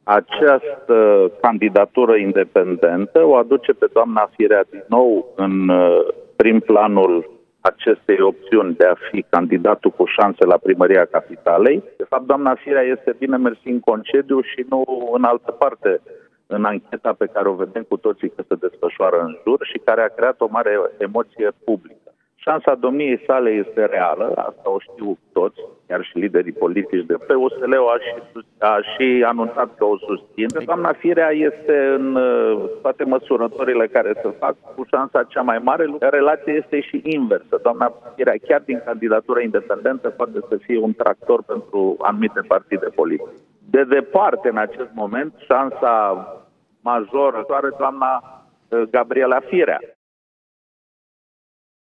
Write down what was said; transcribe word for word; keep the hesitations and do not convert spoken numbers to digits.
Această candidatură independentă o aduce pe doamna Firea din nou în prim planul acestei opțiuni de a fi candidatul cu șanse la primăria Capitalei. De fapt, doamna Firea este bine mersi în concediu și nu în altă parte în ancheta pe care o vedem cu toții că se desfășoară în jur și care a creat o mare emoție publică. Șansa domniei sale este reală, asta o știu toți, chiar și liderii politici de pe U S L-ul a și, a și anunțat că o susține. Doamna Firea este în toate măsurătorile care se fac cu șansa cea mai mare. Relația este și inversă. Doamna Firea, chiar din candidatură independentă, poate să fie un tractor pentru anumite partide politice. De departe, în acest moment, șansa majoră are doamna Gabriela Firea.